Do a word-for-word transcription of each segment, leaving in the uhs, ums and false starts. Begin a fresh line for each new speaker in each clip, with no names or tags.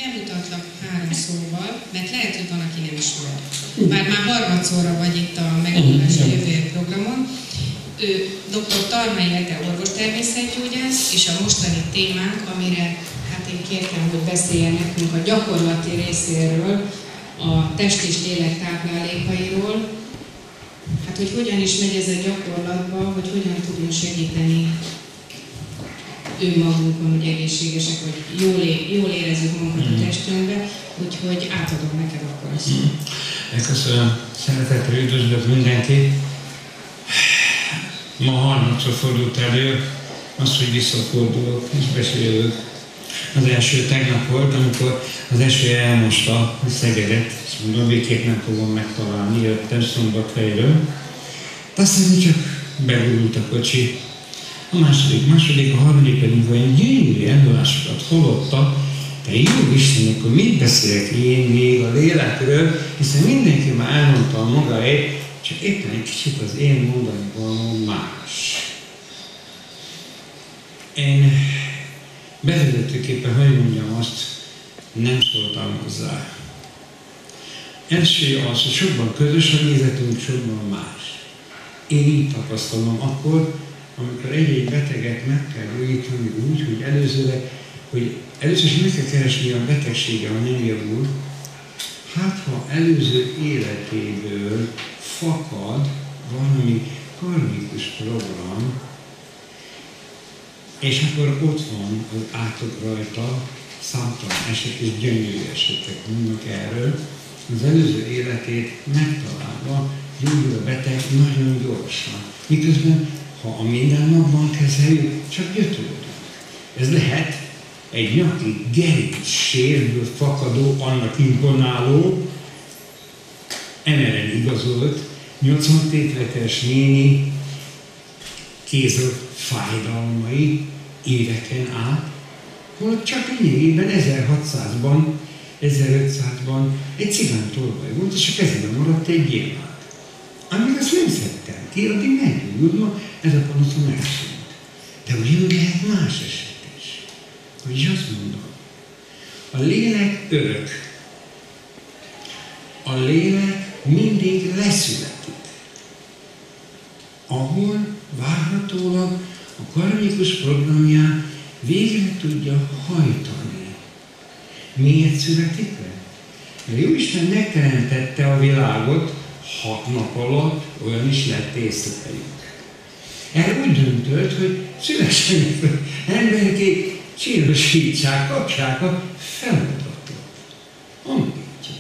Bemutatlak három szóval, mert lehet, hogy van, aki nem is volt. Már már harmadszorra vagy itt a Megújulás a Jövő programon. Ő doktor Tarmai Ede orvostermészetgyógyász, és a mostani témánk, amire hát én kértem, hogy beszéljen nekünk a gyakorlati részéről, a test és lélek táplálékairól, hát hogy hogyan is megy ez a gyakorlatba, hogy hogyan tudunk segíteni önmagunkon, hogy egészségesek, hogy jól, é- jól érezzük magunkat a testünkbe, úgyhogy átadom neked akkor a szót.
Köszönöm, szeretettel üdvözlök mindenkit. Ma harmadszor fordult elő az, hogy visszafordulok és beszélök. Az első tegnap volt, amikor az eső elmosta a Szegedet, és mondom, végképp nem fogom megtalálni, jöttem Szombathelyről. Aztán csak begurult a kocsi. A második, második, a harmadik pedig olyan gyönyörű előadásokat hallotta, de jó Isten, akkor mit beszélek én még a lélekről, hiszen mindenki már elmondta a magáét, csak éppen egy kicsit az én mondani való más. Én bevezetőképpen, hogy mondjam azt, nem szóltam hozzá. Első az, hogy sokban közös a nézetünk, sokban más. Én így tapasztalom akkor, amikor egy-egy beteget meg kell gyógyítani úgy, hogy előzőleg, hogy először is meg kell keresni a betegsége, ha nem javul, hát ha előző életéből fakad valami karmikus program, és akkor ott van az átok rajta, számtalan eset és gyönyörű esetek mondnak erről, az előző életét megtalálva gyógyul a beteg nagyon gyorsan. Miközben, ha a mindennapban kezeljük, csak gyötörődünk. Ez lehet egy nyaki gerincsérből fakadó, annak imponáló, emelen igazolt, nyolcvan tétletes néni kézök fájdalmai éveken át, holott csak lényegében ezerhatszázban, ezerötszázban egy cigánytolvaj volt, és a kezében maradt egy gyémánt. Amíg azt nem szedtem ki, addig meggyógyult, ma ez a panaszom elszűnt. De ugyanúgy lehet más eset is. Hogy azt mondom, a lélek örök. A lélek mindig leszületik. Ahol várhatólag a karmikus programját végre tudja hajtani. Miért születik le? Mert Jóisten megteremtette a világot, hat nap alatt olyan is lett észleteljük. Erre úgy döntött, hogy szülessenek emberkék, csillosítsák, kapják a feladatot. Amítja.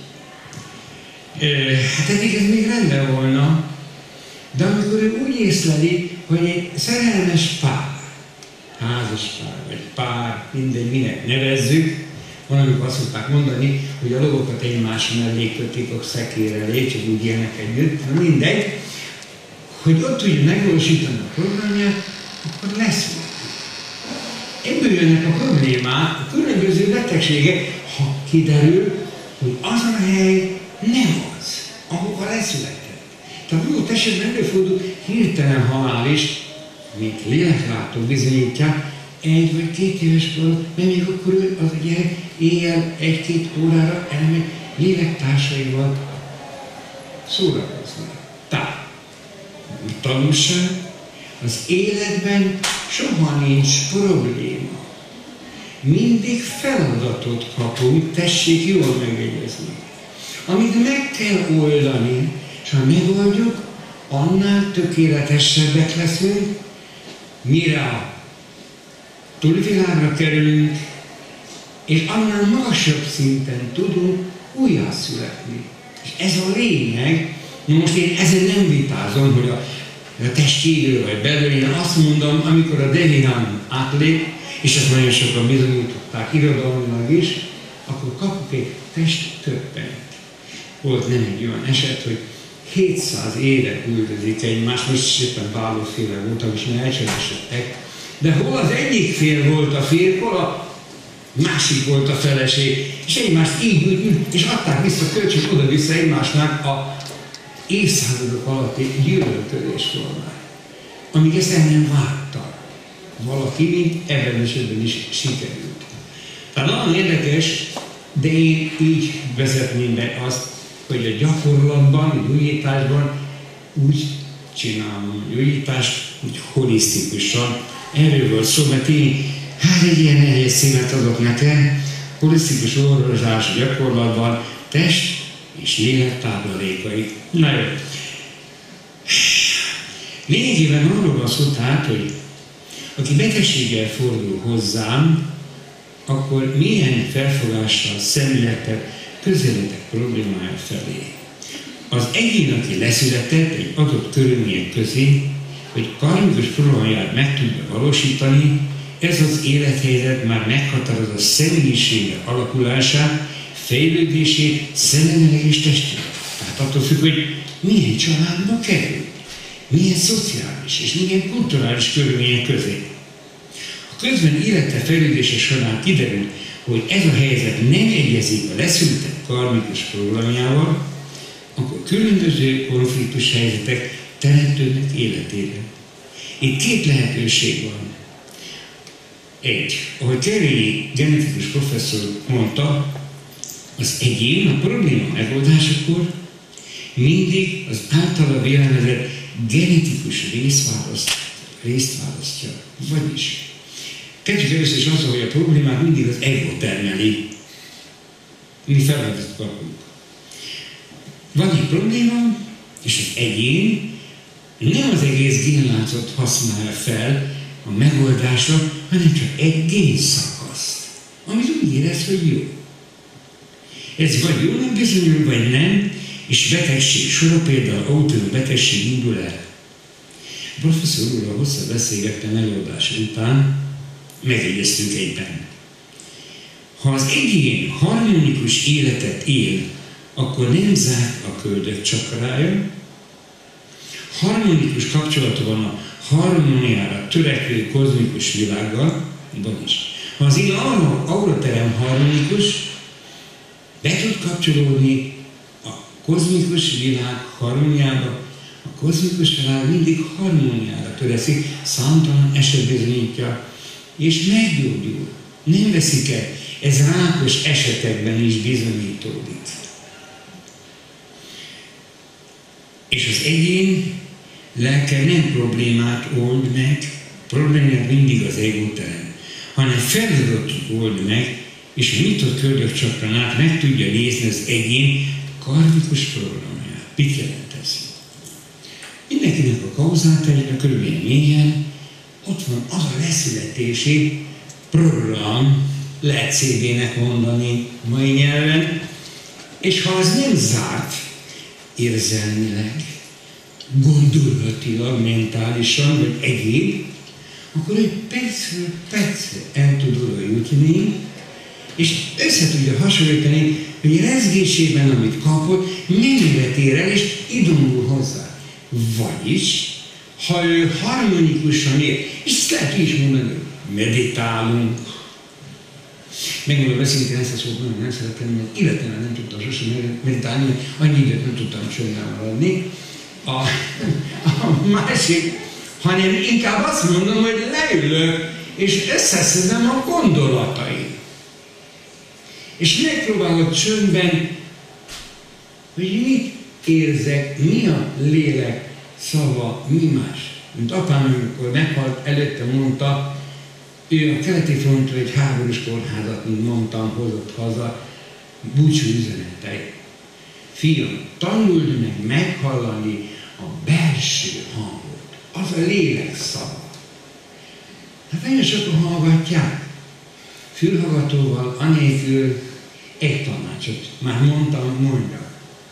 Hát eddig ez még rendben volna, de amikor ő úgy észleli, hogy egy szerelmes pár, házas pár, vagy pár, mindegy, minek nevezzük, valamikor azt szokták mondani, hogy a lovakat egymás mellé kötik a szekér elé, csak úgy élnek együtt, na mindegy, hogy ott tudja megvalósítani a programját, akkor lesz valami. Ebből jönnek a problémák, a különböző betegségek, ha kiderül, hogy az a hely nem az, ahova leszületett. Tehát jó esetben előfordul hirtelen halál is, mint léleklátók bizonyítják, egy vagy két éves kor, mert még akkor ő az a gyerek éjjel egy-két órára elmegy lélektársaival szórakozni. Tehát, tanulság, az életben soha nincs probléma. Mindig feladatot kapunk, tessék jól megjegyezni. Amit meg kell oldani, és ha megoldjuk, annál tökéletesebbek leszünk, mire a túlvilágra kerülünk, és annál magasabb szinten tudunk újjászületni. És ez a lényeg, na most én ezen nem vitázom, hogy a, a test kívül vagy belül, én azt mondom, amikor a Devinán átlép, és ezt nagyon sokan bizonyították irodalmilag is, akkor kapok egy test többent. Volt nem egy olyan eset, hogy hétszáz éve üldözik egymást, most éppen vállóféle voltam, és ne elcsendesedtek, de hol az egyik fél volt a férj, hol a másik volt a feleség, és egymást így úgy, és adták vissza kölcsön oda-vissza egymásnak a évszázadok alatti gyűlölködés formát. Amíg ezt el nem vágta valaki, mint ebben esetben is sikerült. Tehát nagyon érdekes, De én így vezetném be azt, hogy a gyakorlatban, a gyógyításban úgy csinálom a gyógyítást, úgy holisztikusan. Erről volt szó, mert én hát egy ilyen nehéz szívet adok nekem, holisztikus orvoslás gyakorlatban, test és lélek táplálékai. Na jó. Lényegében arról van szó tehát, hogy aki betegséggel fordul hozzám, akkor milyen felfogással, szemlélettel közeledek problémája felé. Az egyén, aki leszületett egy adott körülmények közé, hogy karmikus problémáját meg tudja valósítani, ez az élethelyzet már meghatározza személyisége alakulását, fejlődését, szellemileg és testileg. Tehát attól függ, hogy milyen családba kerül, milyen szociális és milyen kulturális körülmények közé. Ha közben élete fejlődése során kiderül, hogy ez a helyzet nem egyezik a leszületett karmikus programjával, akkor különböző konfliktus helyzetek teremtődnek életére. Itt két lehetőség van. Egy, ahogy Kerélyi genetikus professzor mondta, az egyén a probléma megoldásakor mindig az általa vélemezett genetikus részt, választ, részt választja. Vagyis, kezdjük először is azzal, hogy a problémát mindig az ego termeli. Mi feladatot kapunk. Van egy probléma, és az egyén nem az egész génláncot használja fel a megoldásra, hanem csak egy génszakaszt, amit úgy érez, hogy jó. Ez vagy jónak bizonyul, vagy nem, és betegség sora, például autoimmun betegség indul el. A professzor úrral hosszan beszélgettem előadása után, megegyeztünk egyben. Ha az egyén harmonikus életet él, akkor nem zárt a köldök csakrája, harmonikus kapcsolata van a harmóniára törekvő kozmikus világgal, vagyis. Ha az én auraterem harmonikus, be tud kapcsolódni a kozmikus világ harmóniába, a kozmikus világ mindig harmóniára törekszik, számtalan eset bizonyítja, és meggyógyul. Nem veszik el, ez rákos esetekben is bizonyítódik. És az egyén lelke nem problémát old meg, problémát mindig az ego-terem, hanem feladatot old meg, és a nyitott köldökcsakran át meg tudja nézni az egyén karmikus programját. Mit jelent ez? Mindenkinek a kauzáltányra körülbelül mélyen ott van az a leszületési program, lehet cé dé-nek mondani mai nyelven, és ha az nem zárt érzelmileg, gondolatilag, mentálisan, vagy egyéb, akkor egy percről percre el tud oda jutni, és össze tudja hasonlítani, hogy rezgésében, amit kapott, mennyire tér el, és idomul hozzá. Vagyis, ha ő harmonikusan él, és ezt lehet is mondani, hogy meditálunk. Megmondom beszélni, ezt a szót nagyon nem szeretem, mert életemben nem tudtam sosem meditálni, mert annyi időt nem tudtam csöndben maradni. A, a másik, hanem inkább azt mondom, hogy leülök, és összeszedem a gondolatai. És megpróbálok csöndben, hogy mit érzek, mi a lélek szava, mi más. Mint apám, amikor meghalt, előtte mondta, ő a keleti frontról egy háborús kórházat, mint mondtam, hozott haza, búcsú üzenetei. Fiam, tanuld meg meghallani a belső hangot, az a lélek szava. Hát nagyon sokan hallgatják. Fülhallgatóval, anélkül egy tanácsot, már mondtam, mondjak.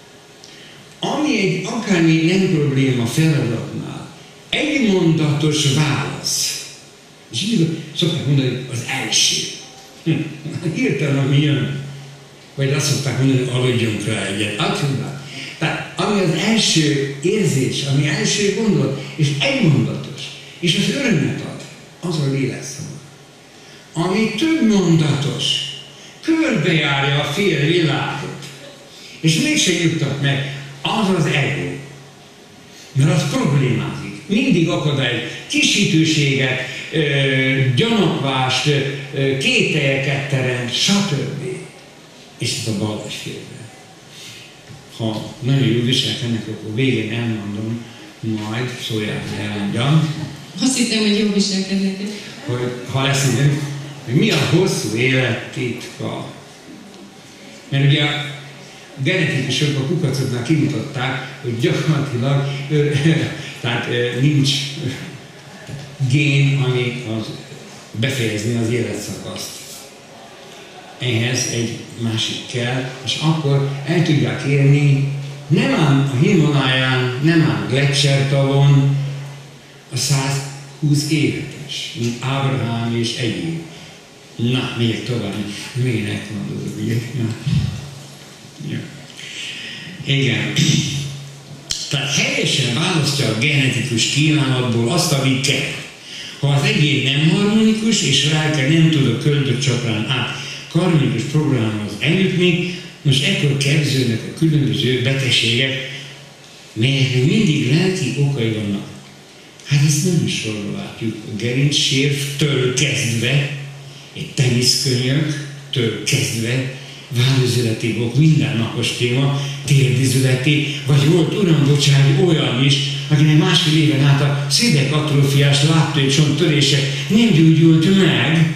Ami egy akármi nem probléma feladatnál, egy mondatos válasz. És így szokták mondani, az első. Hirtelen, ami jön. Vagy azt szokták mondani, hogy aludjunk rá egyet. Adjunk. Tehát ami az első érzés, ami első gondolat, és egy mondatos, és az örömet ad, az a lélekszava. Ami több mondatos, körbejárja a fél világot, és mégsem juttat meg, az az ego. Mert az problémázik. Mindig akadály, kisítőséget, ö, gyanakvást, ö, kételyeket teremt, stb. és ez a balesfélre. Ha nagyon jól viselkednek, akkor végén elmondom, majd szólják elmondjam.
Azt hittem, hogy jól viselkednek.
Hogy ha lesz időnk, hogy mi a hosszú élet titka. Mert ugye a genetikusok a kukacoknál kimutatták, hogy gyakorlatilag tehát nincs gén, ami az befejezni az életszakaszt. Ehhez egy másik kell, és akkor el tudják érni, nem ám a Himaláján, nem ám Gletschertavon a százhúsz évetes, mint Ábrahám és egyéb. Na, megyek tovább, minek mondod, ugye? Na. Ja. Igen. Tehát helyesen választja a genetikus kínálatból azt, amit kell. Ha az egyén nem harmonikus, és lelke nem tud a köldökcsakrán át karmikus programhoz eljutni, most ekkor kezdődnek a különböző betegségek, melyeknek mindig lelki okai vannak. Hát ezt nem is sorra látjuk. A gerincsérvtől kezdve, egy teniszkönyöktől kezdve, vállüzületi ok, mindennapos téma, térdizületi, vagy volt uram, bocsánat, olyan is, akinek másfél éven át a szédek atrófiás látócsont törése nem gyógyult meg.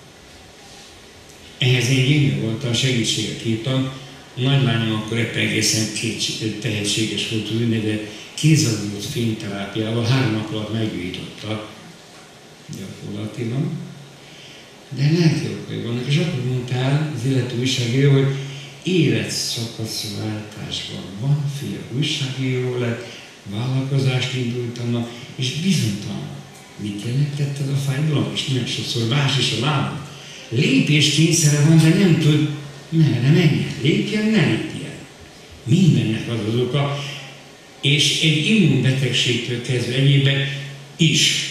Ehhez én gyenge voltam, segítséget hívtam. A nagylányom akkor ebben egészen tehetséges volt tudni, de kézaludott fényterápiával három nap alatt meggyújtotta gyakorlatilag. De lelki okai vannak, és akkor mondtál az illető újságíró, hogy életszakaszváltásban van, fia újságíró lett, vállalkozást indultanak, és bizonytalan. Mit jelentett ez a fájdalom? És nem sokszor más is a lábam. Lépés kényszere van, de nem tud, merre menjen. Lépjen, ne lépjen. Mindennek az az oka, és egy immunbetegségtől kezdve egyébben is.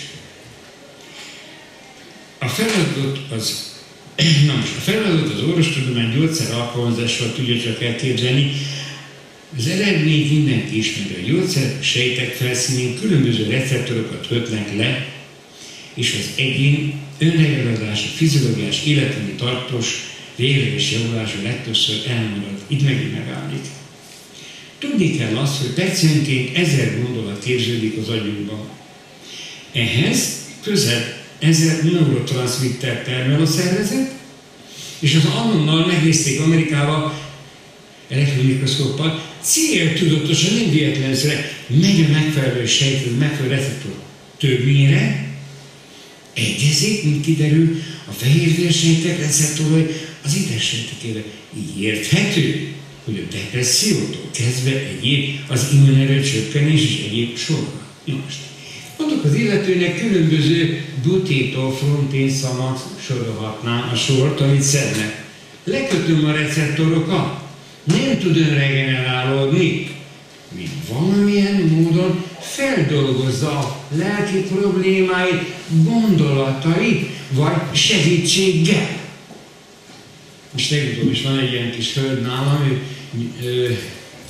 A feladat az, na most a feladat az orvostudomány gyógyszer alkalmazással tudja csak elképzelni. Az eredményt mindenki ismeri. A gyógyszer sejtek felszínén különböző receptorokat kötnek le, és az egyén önregadása, fiziológiás, életeni tartós, végleges javulása legtöbbször elmarad. Itt megint megállít. Tudni kell azt, hogy percenként ezer gondolat képződik az agyunkban. Ehhez közel ezer neurotranszmitter termel a szervezet, és az annonnal megnézték Amerikában elektronmikroszkóppal, céltudatosan, nem véletlenszerre megy a megfelelő sejt, megfelelő receptor többnyire, egyezik, mint kiderül, a fehérvérsejtek receptorai az idegssejtekére. Így érthető, hogy a depressziótól kezdve egyéb az immunerő csökkenés és egyéb sorra. Most. Mondok az illetőnek különböző butétól fronténszamat sorolhatnám a sort, amit szednek. Lekötöm a receptorokat, nem tud önregenerálódni, mint valamilyen módon feldolgozza a lelki problémáit, gondolatait, vagy segítséggel. Most legutóbb is van egy ilyen kis hölgy nálam, ő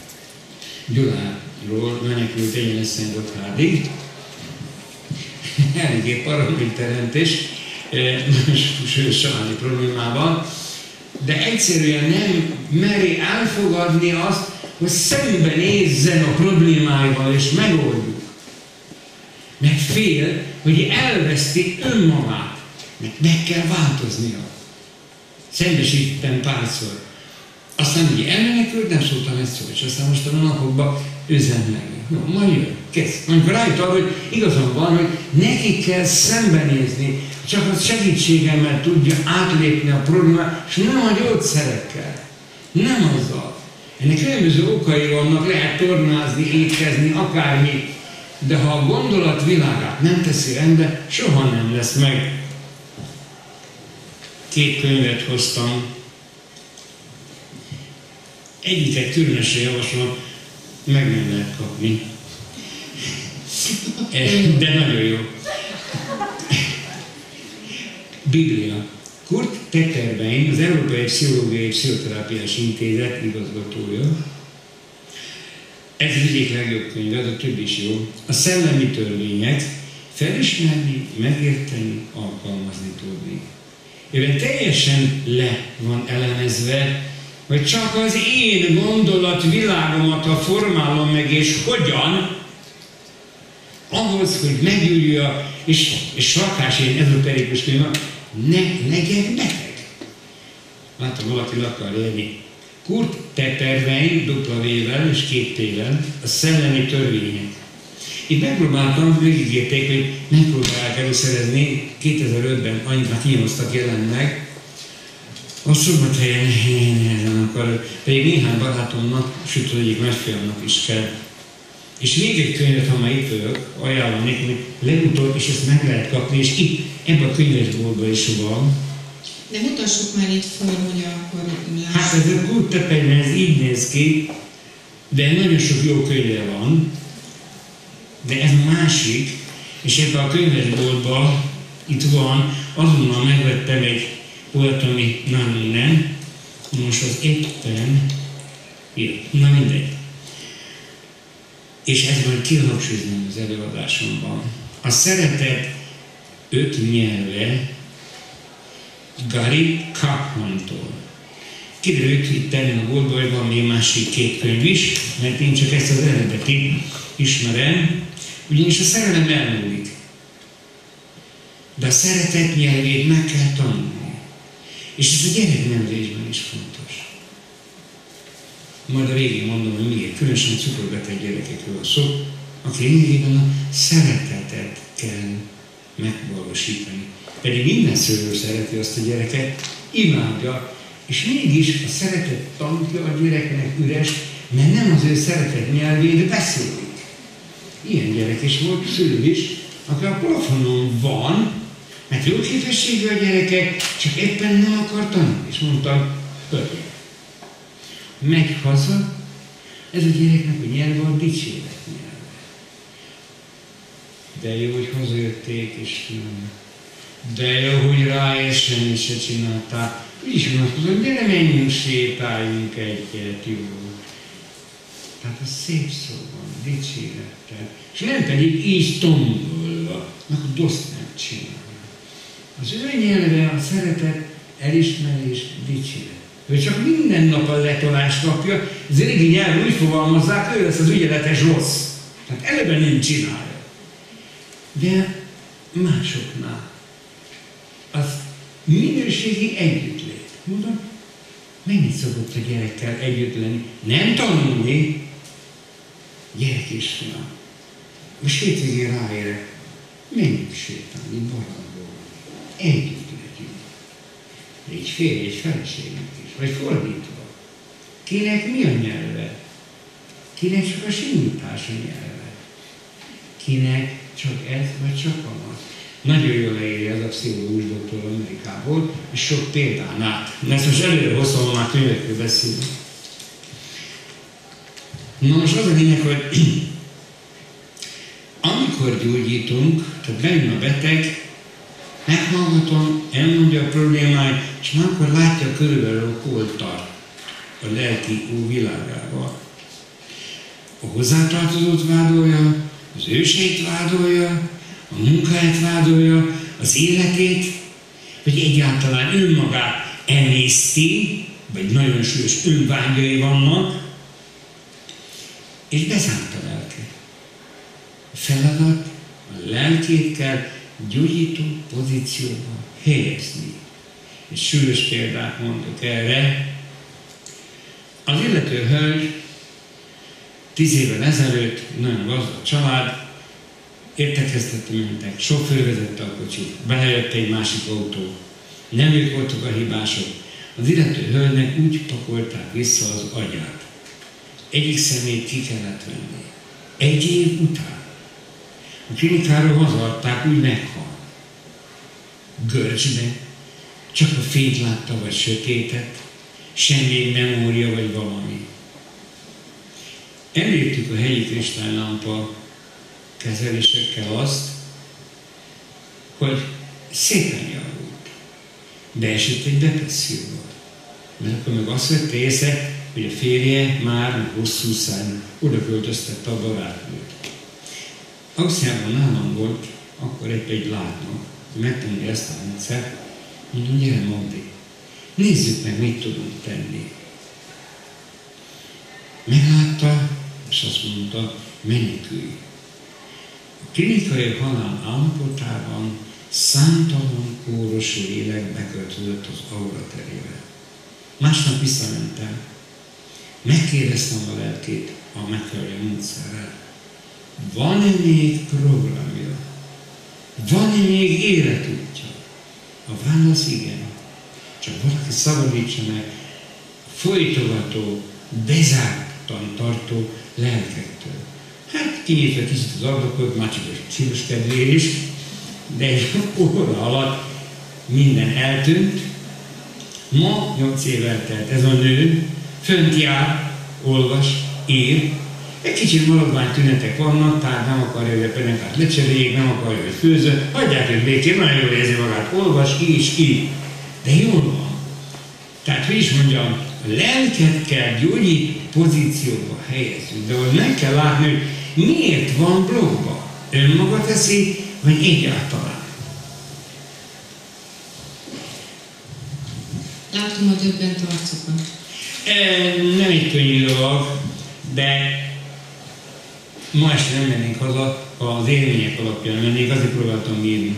Gyuláról menekült egyenes Szentgotthárdig, eléggé paraméterentes, sajáti problémában, de egyszerűen nem meri elfogadni azt, hogy szembenézzen a problémáival és megoldjuk. Mert fél, hogy elveszti önmagát, mert meg kell változnia. Szembesítettem párszor. Aztán ugye elmenekült, nem szóltam egy szó, és aztán most a napokban üzen meg. No, majd jön, kezd. Amikor rájött arra, hogy igazam van, hogy neki kell szembenézni, csak az segítségemmel tudja átlépni a problémát, és nem a gyógyszerekkel. Nem azzal. Ennek különböző okai vannak, lehet tornázni, étkezni, akármi, de ha a gondolat világát nem teszi rendbe, soha nem lesz meg. Két könyvet hoztam. Egyiket különösen javaslom, meg nem lehet kapni. De nagyon jó. Biblia. Kurt Tetterbein, az Európai Pszichológiai Pszichoterápiás Intézet igazgatója. Ez az egyik legjobb könyve, de több is jó. A szellemi törvények felismerni, megérteni, alkalmazni tudni. Ebben teljesen le van elemezve hogy csak az én gondolatvilágomat ha formálom meg, és hogyan, ahhoz, hogy meggyújja, és, és rakás én ezoterikus könyv, ne legyek beteg. Látom, valaki le akar élni. Kurt Tetterwein, dupla V-vel és két T-vel, a szellemi törvények. Itt megpróbáltam, megígérték, hogy megpróbálják előszerezni, kétezer-ötben annyit már kínoztak jelenleg, a Szombathelyen nehezen akar, pedig néhány barátomnak, sőt az egyik nagyfiamnak is kell. És még egy könyvet, ha már itt vagyok, ajánlom nekik, hogy legutóbb, és ezt meg lehet kapni, és itt, ebben a könyvesboltban is van.
De mutassuk már itt föl, hogy akkor lássuk.
Hát ez a Kurt Tetterwein, ez így néz ki, de nagyon sok jó könyve van, de ez a másik, és ebben a könyvesboltban itt van, azonnal megvettem egy olyat, ami nálunk nem, most az éppen írt, na mindegy. És ez majd kihangsúlyoznám az előadásomban. A szeretet öt nyelve Gary Chapman-tól. Kiderült itt tenni a boltban, hogy van még másik két könyv is, mert én csak ezt az eredetit ismerem, ugyanis a szerelem elmúlik. De a szeretet nyelvét meg kell tanulni. És ez a gyereknevelésben is fontos. Majd a végén mondom, hogy miért. Különösen cukorbeteg gyerekekről van szó, aki lényegében a szeretetet kell megvalósítani. Pedig minden szülő szereti azt a gyereket, imádja, és mégis a szeretet tantja a gyereknek üres, mert nem az ő szeretet nyelvét beszélik. Ilyen gyerek is volt, szülő is, aki a plafonon van, mert jó képességű a gyerekek, csak éppen nem akar tanulni. És mondtam, hogy megy haza, ez a gyereknek a nyelve a dicséret nyelve. De jó, hogy hazajötték, és nem. De jó, hogy ráesen is se csinálták. Így is mondom, gyere, menjünk, sétáljunk egyet, jó. Tehát a szép szóban, dicsérettel. És nem pedig így tombolva, akkor dost nem csinál. Az ő nyelve a szeretet, elismerés, dicséret. Ő csak minden nap a letolást kapja, az régi nyelv úgy fogalmazzák, ő lesz az ügyeletes rossz. Tehát eleve nem csinálja. De másoknál az minőségi együttlét. Mondom, mennyit szokott a gyerekkel együtt lenni? Nem tanulni, gyerek is fiam. Most hétvégén ráérek, menjünk sétálni, barangolni. Együtt legyünk. Egy férj, egy feleségnek is, vagy fordítva. Kinek mi a nyelve? Kinek csak a simítás a nyelve? Kinek csak ez, vagy csak az? Nagyon jól leírja ez a pszichológus doktor Amerikából, és sok példán át. Ezt most előre hoztam, ha már könyvekről beszélünk. Na most az a lényeg, hogy amikor gyógyítunk, tehát bejön a beteg, meghallgatom, elmondja a problémáit, és már akkor látja körülbelül, hol tart a lelki világával. A hozzátartozót vádolja, az őseit vádolja, a munkáját vádolja, az életét, vagy egyáltalán önmagát emészti, vagy nagyon súlyos önvágyai vannak, és bezárt a lelke. A feladat a lelkét kell gyógyító pozícióba helyezni. És súlyos példát mondok erre. Az illető hölgy tíz évvel ezelőtt, nagyon gazdag család, értekeztetni mentek, sofőr vezette a kocsit, belejött egy másik autó. Nem ők voltak a hibások. Az illető hölgynek úgy pakolták vissza az agyát. Egyik szemét ki kellett venni. Egy év után. A klinikáról hazaadták, úgy meghal. Görcsbe. Csak a fényt látta, vagy sötétet. Semmi memória, vagy valami. Elértük a helyi kristálylámpa kezelésekkel azt, hogy szépen javult. Beesett egy depresszióba. Mert akkor meg azt vett észre, hogy a férje már hosszú száján oda költöztette a barátnőt. Ausztriában nálam volt, akkor egy, egy látnak, megtanulja ezt a rendszert, mondom, gyere Magdi, nézzük meg, mit tudunk tenni. Meglátta, és azt mondta, menekülj. A klinikai halál állapotában számtalan kóros lélek beköltözött az aura terébe. Másnap visszamentem, megkérdeztem a lelkét a megfelelő módszerrel. Van-e még programja? Van-e még életútja? A válasz igen. Csak valaki szabadítsa meg folytogató, bezártan tartó lelkektől. Hát kinyitva kicsit az ablakot, már csak a szíves kedvér is, de egy óra alatt minden eltűnt. Ma nyolc évvel telt ez a nő, fönt jár, olvas, ír. Egy kicsit maradvány tünetek vannak, tehát nem akarja, hogy a penekát lecseréljék, nem akarja, hogy főzön. Hagyják őt békén, nagyon jól érzi magát, olvas, ír és ír. De jól van. Tehát, hogy is mondjam, a lelket kell gyógyító pozícióba helyezni, de hogy meg kell látni, hogy miért van blokkba. Önmaga teszi, vagy egyáltalán.
Látom a döbbent arcokat.
Nem egy könnyű dolog, de ma este nem mennénk haza, ha az élmények alapján mennénk, azért próbáltam írni.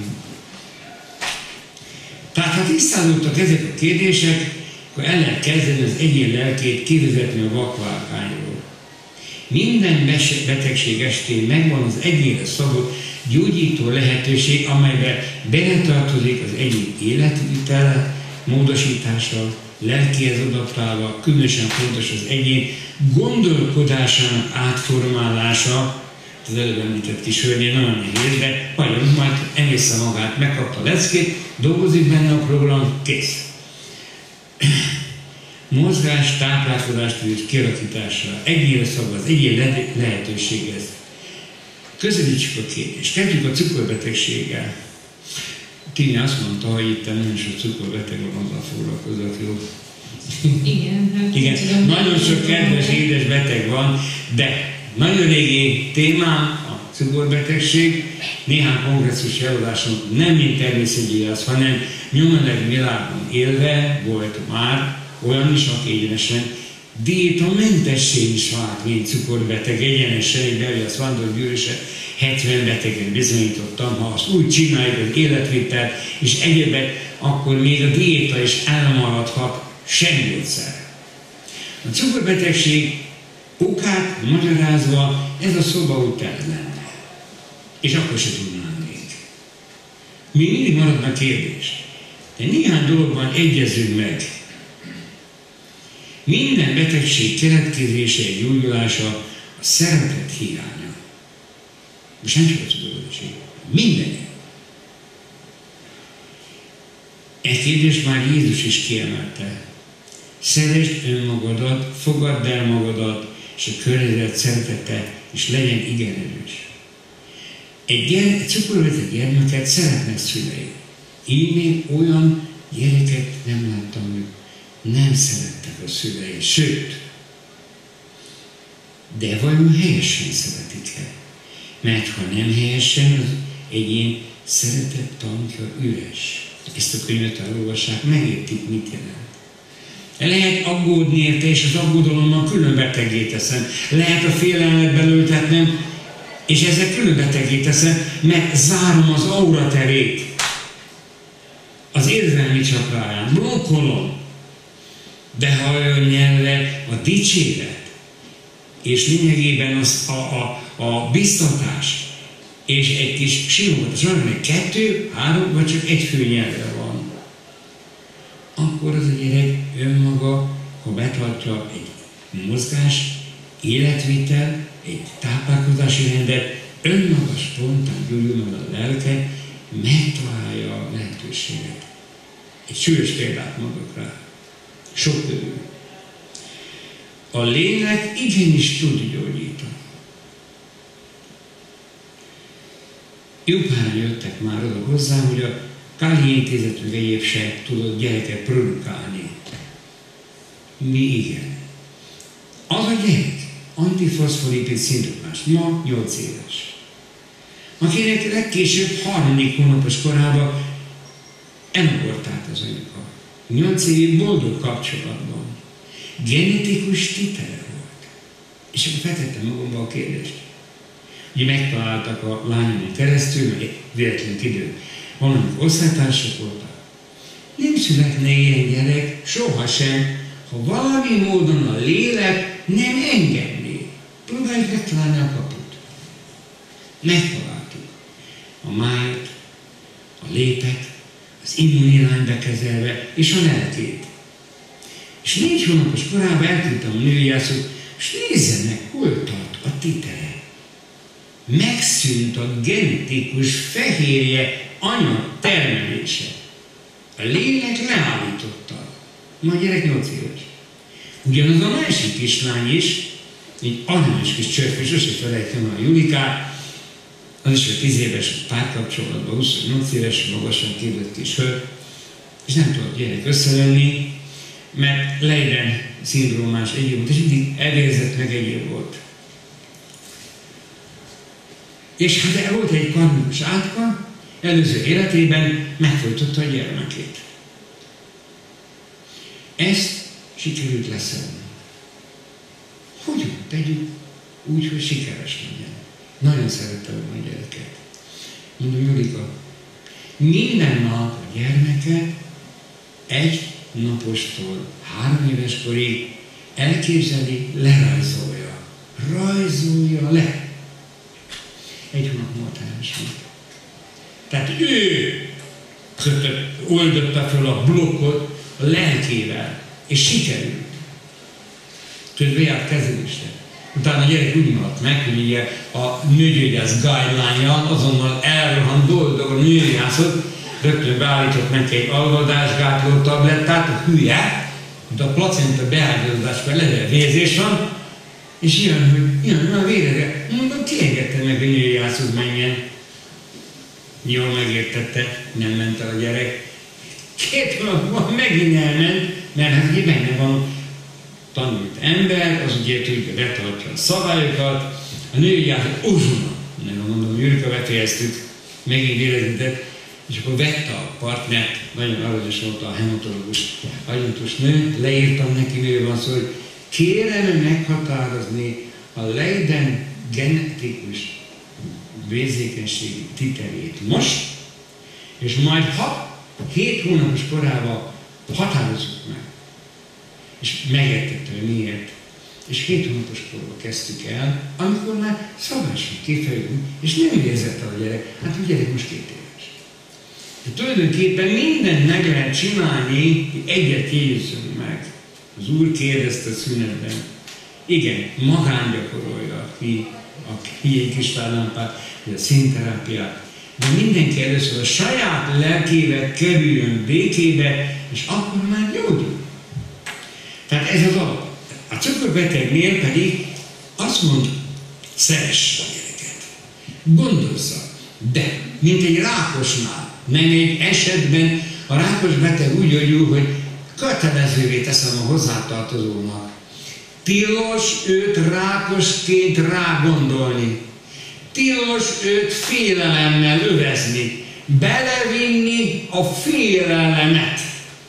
Tehát ha tisztázódtak ezek a kérdések, akkor el lehet kezdeni az egyén lelkét kivezetni a vakválkányról. Minden betegség estén megvan az egyénre szabott gyógyító lehetőség, amelyben beletartozik az egyén életvitele, módosítása, lelkihez adaptálva, különösen fontos az egyén gondolkodásának átformálása. Az előbb említett kis hölgynél nagyon nehéz, de vajon majd emészze magát, megkapta a leckét, dolgozik benne a program, kész. Mozgás, táplálkozás kialakítása, egyénre szabva az egyén lehetőséghez. Közelítsük a kérdést. Kezdjük a cukorbetegséggel. Tini azt mondta, hogy itt nagyon sok cukorbeteg van, azzal foglalkozott, jó?
Igen, hát
Igen.
Tudom,
nagyon sok kedves, édes beteg van, de nagyon régi témám a cukorbetegség. Néhány kongresszus előadáson nem mint természetgyógyász, hanem nyomorult világon élve volt már olyan is, aki egyenesen diétamentessé is vált, mint cukorbeteg, egyenesen egy Belgiasz Vándor Gyűrűse hetven betegen bizonyítottam, ha azt úgy csináljuk az életvitelt és egyebek, akkor még a diéta is elmaradhat, sem gyógyszer. A cukorbetegség okát magyarázva ez a szoba után lenne. És akkor se tudnám még. Még mindig maradna kérdés. De néhány dologban egyezünk meg. Minden betegség keletkezése és gyógyulása a szeretet hiánya. Most nem csak a cukorbetegség, minden. Egy kérdést már Jézus is kiemelte. Szeresd önmagadat, fogadd el magadat, és a környezet szeretete is legyen igen erős. Egy, gyere, egy cukorbeteg gyermeket szeretnek szülei. Én még olyan gyereket nem láttam, hogy nem szerettek a szülei, sőt, de vajon helyesen szeretik-e? Mert ha nem helyesen, az egyén szeretett tankja üres. Ezt a könyvet elolvassák, megértik, mit jelent. Lehet aggódni érte, és az aggodalommal külön beteggé teszem. Lehet a félelmet belültetnem, és ezzel külön beteggé teszem, mert zárom az aura terét. Az érzelmi csakráján, blokkolom. De ha olyan nyelve a dicséret, és lényegében az a, a, a biztatás, és egy kis simogatás, van, kettő, három, vagy csak egy fő nyelve van, akkor az a gyerek önmaga, ha betartja egy mozgás, életvitel, egy táplálkozási rendet, önmaga spontán gyógyul meg a lelke, megtalálja a lehetőséget. Egy súlyos példát mondok rá. Sok körül. A lélek igenis tud gyógyítani. Jó páran jöttek már oda hozzám, hogy a Káli Intézet meg egyéb se tudott gyereket produkálni. Mi igen. Az a gyerek antifoszfolipid szindrómás, ma nyolc éves, akinek legkésőbb harmadik hónapos korában elabortált az anyuka. nyolc évig boldog kapcsolatban. Genetikus titele volt. És akkor feltettem magamba a kérdést. Ugye megtaláltak a lányomon keresztül, meg véletlen idő. Valamik osztálytársak voltak. Nem születne ilyen gyerek sohasem, ha valami módon a lélek nem engedné. Próbáljuk megtalálni a kaput. Megtaláltuk. A májat, a lépet, az immunirányt bekezelve, és a lelkét. És négy hónapos korában elküldtem a nőjászot, és nézze meg, hol tart a titere. Megszűnt a genetikus fehérje anyag termelése. A lélek leállította. Ma a gyerek nyolc éves. Ugyanaz a másik kislány is, egy aranyos kis csörpő, sose felejtem a Julikát, az is a tíz éves párkapcsolatban, huszonnyolc éves, magasan képzett kis hölgy, és nem tudott gyerek összevenni, mert Leiden szindrómás egyéb volt, és mindig elvérzett meg egyéb volt. És hát volt egy karmikus átka, előző életében megfojtotta a gyermekét. Ezt sikerült leszedni. Hogyan tegyük úgy, hogy sikeres legyen? Nagyon szerettem a gyereket. Mondom, Julika, minden nap a gyermeket egy napostól három éves korig elképzeli, lerajzolja. Rajzolja le. Egy hónap múlva teljesen. Tehát ő kötött, oldotta fel a blokkot a lelkével, és sikerült. Közben járt kezelésre. Utána a gyerek úgy maradt meg, hogy ugye a nőgyógyász guideline-jal azonnal elrohant boldog a nőgyógyászot, rögtön beállított neki egy alvadásgátló tablettát, a hülye, de a placenta beágyazódáskor level vérzés van, és jön, hogy jön a vérere. Mondom, kiengedte meg a nőgyógyászhoz menjen. Jól megértette, nem ment el a gyerek. Két hónapban megint elment, mert hát ugye benne van tanult ember, az ugye tudja, betartja a szabályokat, a nőgyógyász uzsona, nem mondom, Jurika befejeztük, megint véletlenített, és akkor vette a partnert, nagyon aranyos volt a hematológus agyontos nő, leírtam neki, miről van szó, hogy kérem meghatározni a Leiden genetikus vérzékenységi titerét most, és majd hat, hét hónapos korában határozzuk meg. És megértette, hogy miért. És hét hónapos korban kezdtük el, amikor már szabályosan kifejlünk, és nem érzett el a gyerek. Hát a gyerek most két éves. De tulajdonképpen mindent meg lehet csinálni, hogy egyet jegyezzünk meg. Az Úr kérdezte a szünetben. Igen, magán gyakorolja ki a híjék kislámpát, vagy a színterápiát. De mindenki először a saját lelkével kerüljön békébe, és akkor már gyógyul. Tehát ez az alap. A cukorbetegnél pedig azt mond, szeress a gyereket. Gondozza. De, mint egy rákosnál, nem egy esetben a rákos beteg úgy gyógyul, hogy kötelezővé teszem a hozzátartozónak. Tilos őt rákosként rágondolni. Tilos őt félelemmel övezni. Belevinni a félelemet.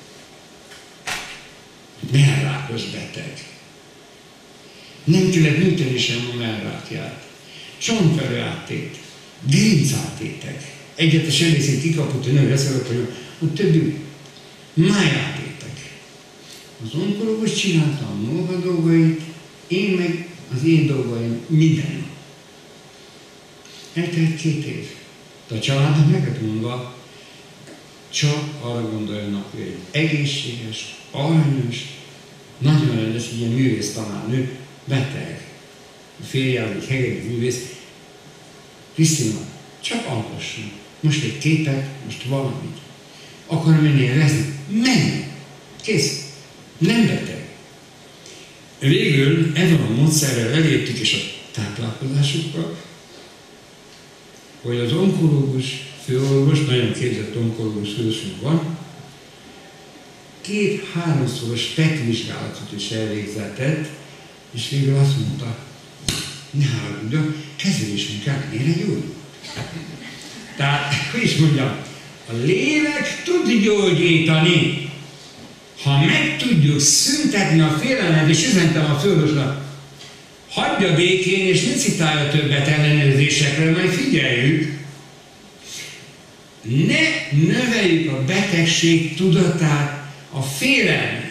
Mellrákos beteg. Nem kellett műteni sem a mellrákját. Csontverő áttét. Gerincátétek. Egyet a sebészét kikapott, hogy nem veszelök, hogy a többi májátétek. Az onkológus csinálta a maga dolgait, én meg az én dolgaim minden. Eltelt két év. De a családnak meg lett mondva, csak arra gondoljanak, hogy egy egészséges, aranyos, nagyon rendes, ilyen művész tanárnő, beteg. A férjel, egy hegedű művész. Krisztina, csak alkosson. Most egy képet, most valamit. Akar menni élvezni? Menj! Kész. Nem beteg. Végül ebben a módszerrel elértük is a táplálkozásukkal, hogy az onkológus, főorvos, nagyon képzett onkológus fősünk van, két-háromszoros pé e té vizsgálatot is elvégzetett, és végül azt mondta, ne haragudjon, kezelésünk ellenére gyógyul. Tehát, hogy is mondjam, a lélek tud gyógyítani. Ha meg tudjuk szüntetni a félelmet, és üzentem a főorvosnak, hagyja békén, és ne citálja többet ellenőrzésekre, majd figyeljük. Ne növeljük a betegség tudatát, a félelmet.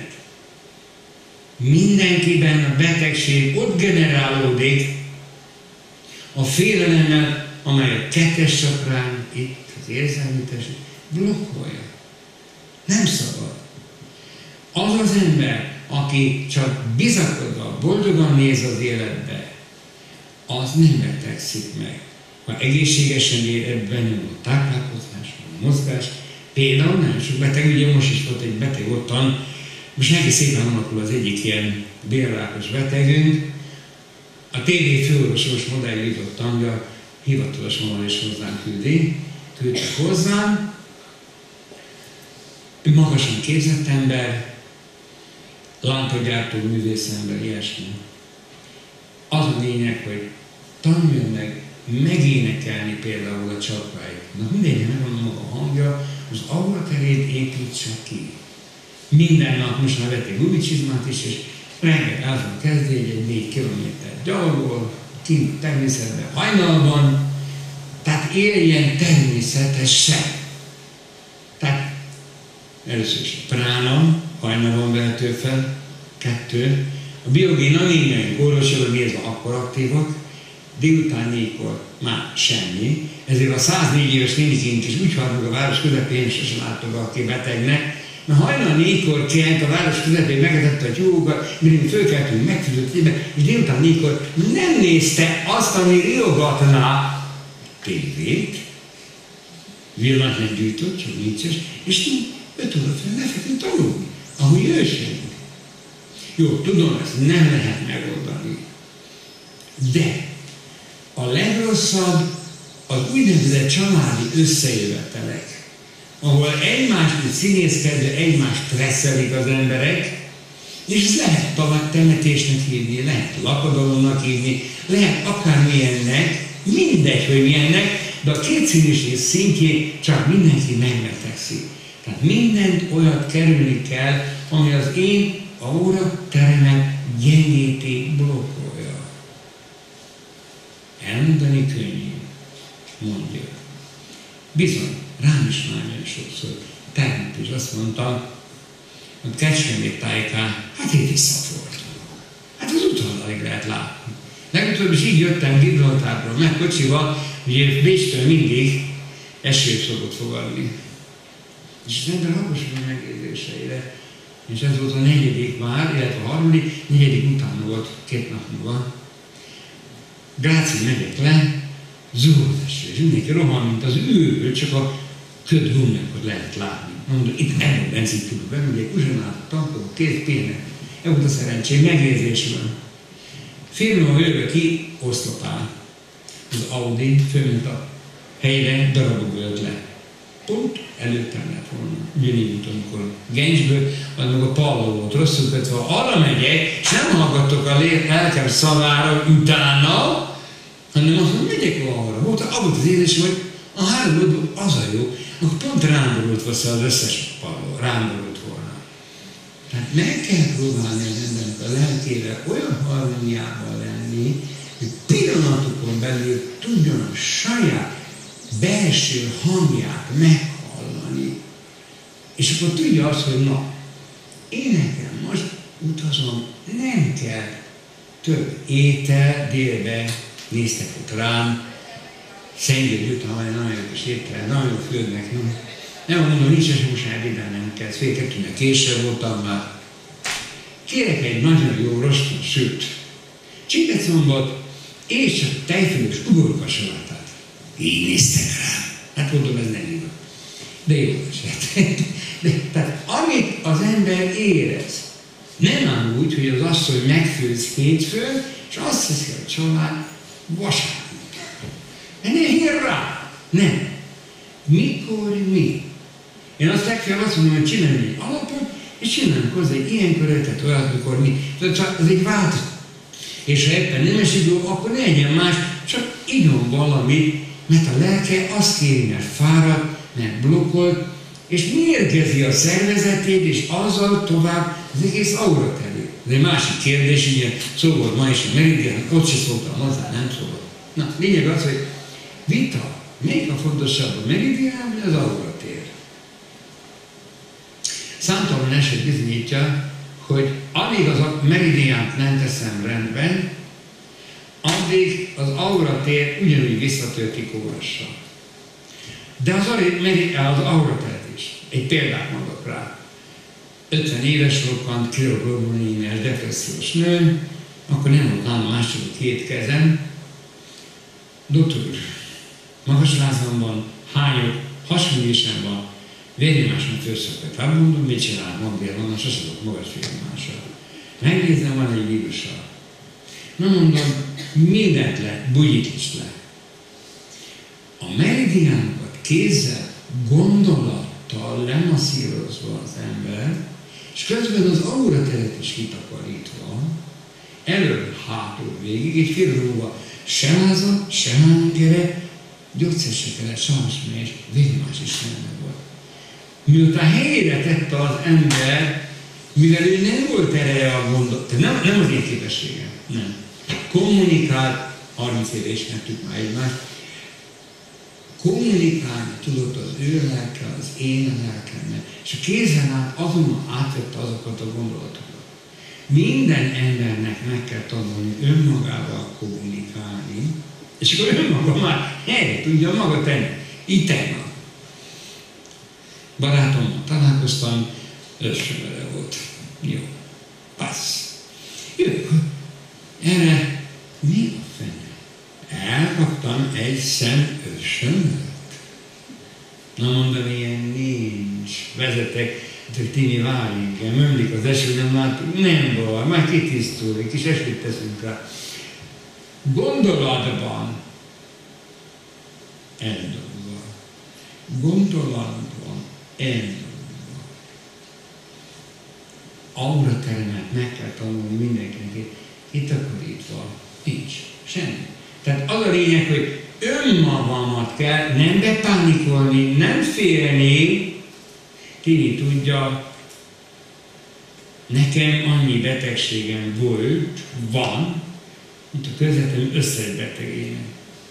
Mindenkiben a betegség ott generálódik a félelemmel, amely a kettes szakrán, itt az érzelmi test, blokkolja. Nem szabad. Az az ember, aki csak bizakodva, boldogan néz az életbe, az nem betegszik meg. Ha egészségesen ér, ebben nem a táplálkozás, a mozgás. Például nem sok beteg, ugye most is volt egy beteg ottan, most neki szépen alakul az egyik ilyen bélrákos betegünk. A té vé főorvosos modell jutott angya, hivatalos vonal is hozzám küldi, küldtek hozzám. Magasan képzett ember, lámpagyártó művészember, ilyesmi. Az a lényeg, hogy tanuljon meg megénekelni például a csapáit. Na mindenki megvan maga a hangja, az auraterét építse ki. Minden nap most már vették gumicsizmát is, és reggel el fog kezdeni egy négy kilométer gyalogol, kint természetben, hajnalban, tehát éljen természetesen. Tehát először is a prána, hajnalban vehető fel, kettő. A biogén anémiaink orvosokra nézve akkor aktívak, délután négykor már semmi. Ezért a száznégy éves néniként is úgy halnak a város közepén, és sosem látogat ki betegnek, mert hajnal négykor kelt a város közepén megetette a tyúkokat, mire fölkeltünk megfűzöttében, és délután négykor nem nézte azt, ami riogatná tévét, villant nem gyűjtött, csak nincs, és öt óra fel lefeküdt aludni, ahogy ő sem. Jó, tudom, ezt nem lehet megoldani. De a legrosszabb az úgynevezett családi összejövetelek, ahol egymást színészkedve egymást stresszelik az emberek, és ezt lehet tovább temetésnek hívni, lehet lakodalomnak hívni, lehet akármilyennek, mindegy, hogy milyennek, de a kétszínűség szintjén csak mindenki megbetegszik. Tehát mindent olyat kerülni kell, ami az én aura teremet gyengíti, blokkolja. Elmondani könnyű, mondja. Bizony, rám is nagyon sokszor. Tehát is azt mondtam, hogy Kecskemét tájékán, hát én visszafordulok. Hát az úton alig lehet látni. Legutóbb is így jöttem Gibraltárról, meg kocsival, ugye Bécstől mindig esőt szokott fogadni. És az ember alaposan megérzéseire, és ez volt a negyedik már, illetve a harmadik, negyedik utána volt két nap múlva. Gráci megyek le, zúgott eső, és mindenki rohan, mint az ő, csak a köd gumnyakot lehet látni. Mondom, itt ebben a benzinkülön bemegyek, uzsonállt a tankok, két pénnek. Ez volt a szerencsém, megérzésben. Fél óra jövök ki, oszlopál. Az Audi fölment a helyre, darabok ölt le. Pont előttem lett volna. Ugyanígy, mint amikor Gencsből, az meg a Palló volt rosszul kötve. Ha arra megyek, és nem hallgatok a lelkem szavára utána, hanem azt mondom, megyek arra. Volt abban az érzés, hogy a három az a jó, akkor pont rám borult vissza az összes Palló, rám borult volna. Tehát meg kell próbálni az embernek a lelkével olyan harmóniával lenni, hogy pillanatokon belül tudjon a saját belső hangját meghallani. És akkor tudja azt, hogy na, én nekem most utazom, nem kell több étel, délbe néztek ott rám, Szentgyörgy után van egy nagyon jó étel, nagyon jó főznek, nem? Nem mondom, nincs es mosár, ide nem kell, fél kettőnek később voltam már. Kérek egy nagyon jó roston sült csipececombot, és csak tejfölös ugorkasalátát. Így néztek rám. Hát mondom, ez nem igaz. De jó eset. De, tehát amit az ember érez, nem áll úgy, hogy az asszony megfőz hétfőn, és azt hiszi a család vasárnap. De ne hír rá. Nem. Mikor mi? Én azt legfeljebb azt mondom, hogy csinálni egy alapot, és csinálunk hozzá egy ilyen körötet, olyat, mikor mi. Tehát ez egy változat. És ha éppen nem esik jó, akkor ne legyen más, csak igyon valamit, mert a lelke azt kéri, mert fárad, mert blokkol, és mérgezi a szervezetét, és azzal tovább az egész aura terét. Ez egy másik kérdés, ugye szó volt ma is a meridián, ott se szóltam hozzá, nem szóltam. Na, lényeg az, hogy vita, melyik a fontosabb, a meridián vagy az auratér? Számtalan eset bizonyítja, hogy amíg az a meridiánt nem teszem rendben, addig az auratér ugyanúgy visszatölti kórassal. De az, az aurateret is. Egy példát mondok rá. ötven éves rokkant, kirogorgónémes, depressziós nő, akkor nem volt nálam második két kezem. Doktor úr, magas lázam van, hányok, hasonlésem van, vérnyomáson főszökött. Hát mondom, mit csinál, magdél van, sose tudok magas vérnyomással. Megnézem, van egy vírusa. Na mondom, mindent le, bugyit is le. A meridiánokat kézzel, gondolattal lemasszírozva az ember, és közben az aurateret is kitakarítva, elől hátul végig, egy fél óra se láza, se hánygere, gyógyszer se kellett, sajnos és vérnyomás is nem volt. Miután helyére tette az ember, mivel ő nem volt ereje a gondolat, nem, nem az én képességem, nem. Kommunikált, harminc éve ismertük már egymást, kommunikálni tudott az ő lelke, az én lelkemmel, és a kézen át azonnal átvette azokat a gondolatokat. Minden embernek meg kell tanulni önmagával kommunikálni, és akkor önmaga már helyre tudja maga tenni. Így tegnap. Barátommal találkoztam, ösvömere volt. Jó, passz. Jövök, erre mi a fene? Elkaptam egy szem ösvömeret. Na mondom, ilyen nincs. Vezetek, hogy Timi, várj engem, ömlik az eső, nem látunk, nem baj, már kitisztul, egy kis esőt teszünk rá. Gondolatban eldobva. Gondolatban eldobva. Aurateremet meg kell tanulni mindenkinek, kitakarítva, nincs, semmi. Tehát az a lényeg, hogy önmagamat kell nem bepánikolni, nem félni. Tini tudja, nekem annyi betegségem volt, van, mint a közvetem összes betegének.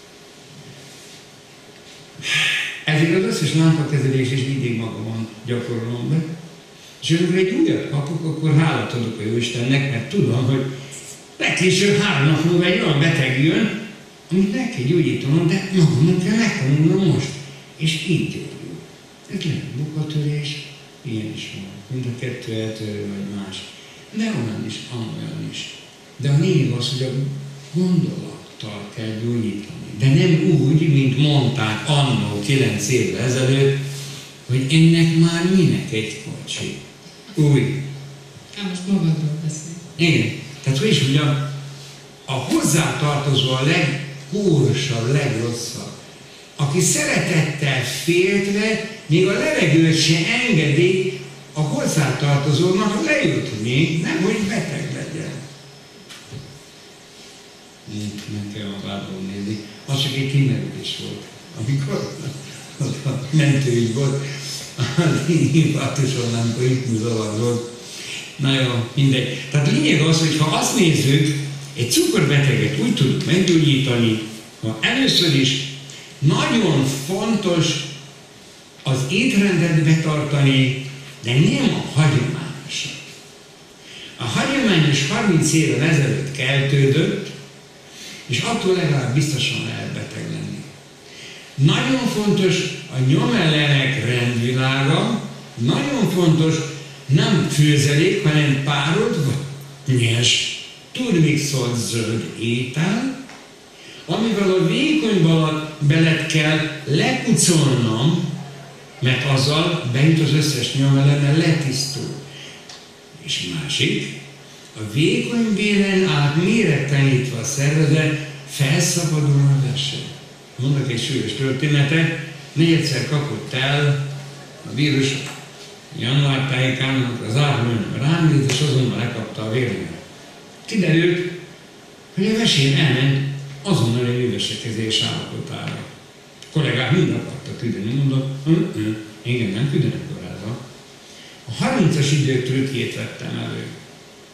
Ezért az összes lámpakezelés is mindig magamon gyakorolom be. És amikor egy újat kapok, akkor hálát adok a Jóistennek, mert tudom, hogy legkésőbb három nap múlva egy olyan beteg jön, amit meg kell gyógyítanom, de magamon kell megtanulnom most. És így gyógyul. Ez lehet bukatörés, ilyen is van. Mind a kettő eltörő vagy más. De onnan is, amolyan is. De a lényeg az, hogy a gondolattal kell gyógyítani. De nem úgy, mint mondták annó kilenc évvel ezelőtt, hogy ennek már minek egy kocsi. Úgy.
Hát most magadról beszél.
Igen. Tehát hogy is mondjam, a hozzátartozó a legkórosabb, legrosszabb. Aki szeretettel féltve, még a levegőt se engedi a hozzátartozónak lejutni, nem hogy beteg legyen. Nem kell magában nézni. Az csak egy kimerülés volt. Amikor a mentőügy volt, az infarktuson, amikor ritmuszavar volt. Na jó, mindegy. Tehát lényeg az, hogy ha azt nézzük, egy cukorbeteget úgy tudjuk meggyógyítani, ha először is nagyon fontos az étrendet betartani, de nem a hagyományosat. A hagyományos harminc évvel ezelőtt keltődött, és attól legalább biztosan lehet beteg lenni. Nagyon fontos a nyomellenek rendvilága, nagyon fontos nem főzelék, hanem párolt vagy nyers, turmixolt zöld étel, amivel a vékony belet kell lepucolnom, mert azzal bejut az összes nyomellene, letisztul. És másik, a vékony bélen át méretlenítve a szervezet, felszabadul a vese. Mondok egy súlyos történetet, negyedszer kapott el a vírus január tájékán, amikor az árvőnök rám nézett, és azonnal lekapta a vérlemet. Kiderült, hogy a vesén elment azonnal egy művesekezés állapotára. A kollégák mind akartak küldeni, mondott, engem nem küldenek korábban. A harmincas idők trükkjét vettem elő.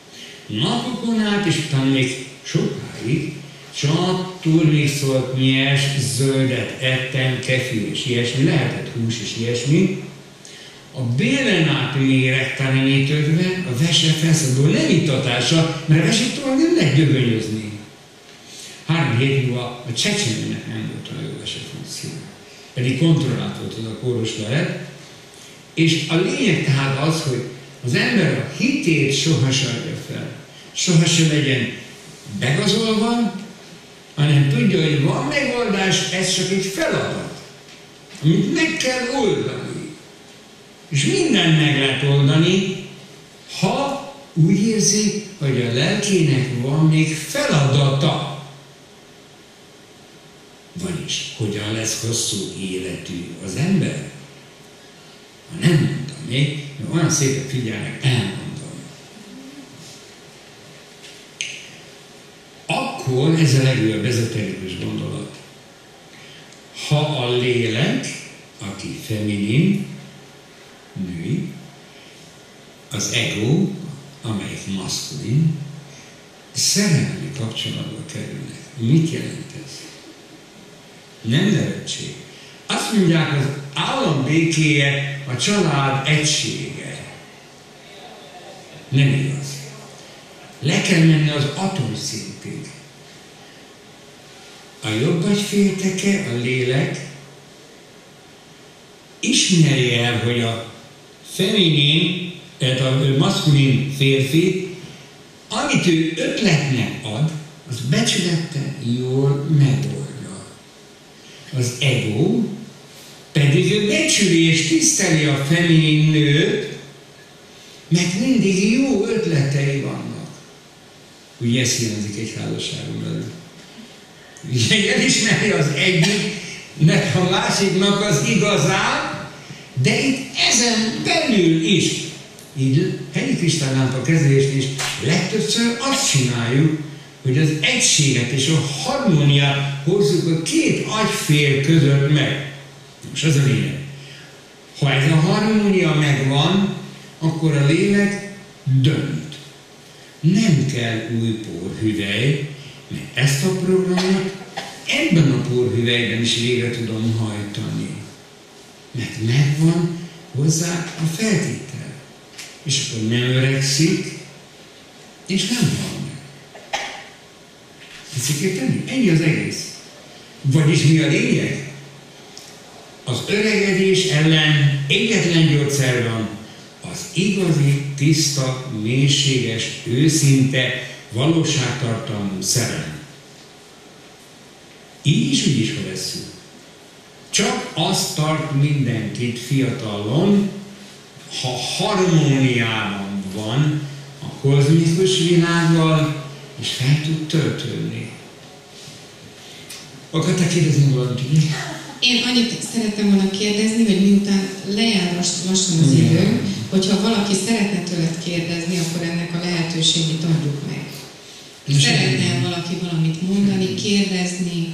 napokon át, és utána még sokáig csak turmixolt, nyers, zöldet ettem, kefir és ilyesmi, lehetett hús és ilyesmi. A bélen át méregtelenítődve a vese felszabadul nem ittatása, mert a vesét tovább nem lehet dögönyözni. Három hét múlva a csecsemőnek nem volt a jó vese funkció. Pedig kontrollált volt az a kóros lelet. És a lényeg tehát az, hogy az ember a hitét sohasem adja fel. Sohasem legyen begazolva, hanem tudja, hogy van megoldás, ez csak egy feladat, amit meg kell oldani. És mindent meg lehet oldani, ha úgy érzi, hogy a lelkének van még feladata. Vagyis, hogyan lesz hosszú életű az ember? Ha nem mondtam még, mert olyan szépen figyelnek, elmondom. Akkor ez a legjobb ezoterikus gondolat. Ha a lélek, aki feminin, női, az ego, amelyik maszkulin, szerelmi kapcsolatba kerülnek. Mit jelent ez? Nem nevetség. Azt mondják, az állam békéje a család egysége. Nem igaz. Le kell menni az atomszintig. A jobb agyfélteke, a lélek ismeri el, hogy a feminin, tehát a maszkulin férfi, amit ő ötletnek ad, az becsülette jól megoldja. Az ego pedig ő becsüli és tiszteli a feminin nőt, mert mindig jó ötletei vannak. Ugye ez hiányzik egy házasságon belül. Ugye elismeri az egyiknek, a másiknak az igazát, de itt ezen belül is, így helyi kristálylámpa kezelést is legtöbbször azt csináljuk, hogy az egységet és a harmóniát hozzuk a két agyfél között meg. Most ez a lényeg. Ha ez a harmónia megvan, akkor a lélek dönt. Nem kell új porhüvely, mert ezt a programot ebben a porhüvelyben is végre tudom hajtani. Mert megvan hozzá a feltétel. És akkor nem öregszik, és nem van meg. Ezt kell tenni? Ennyi az egész. Vagyis mi a lényeg? Az öregedés ellen egyetlen gyógyszer van, az igazi, tiszta, mélységes, őszinte, valóságtartalmú szerelem. Így is, úgy is, ha vesszük. Csak az tart mindenkit fiatalon, ha harmóniában van a kozmikus világgal, és fel tud töltődni. Akartál kérdezni valamit, ugye?
Én annyit szerettem volna kérdezni, hogy miután lejár lassan az idő, hogyha valaki szeretne tőled kérdezni, akkor ennek a lehetőségét adjuk meg. Szeretne valaki valamit mondani, kérdezni,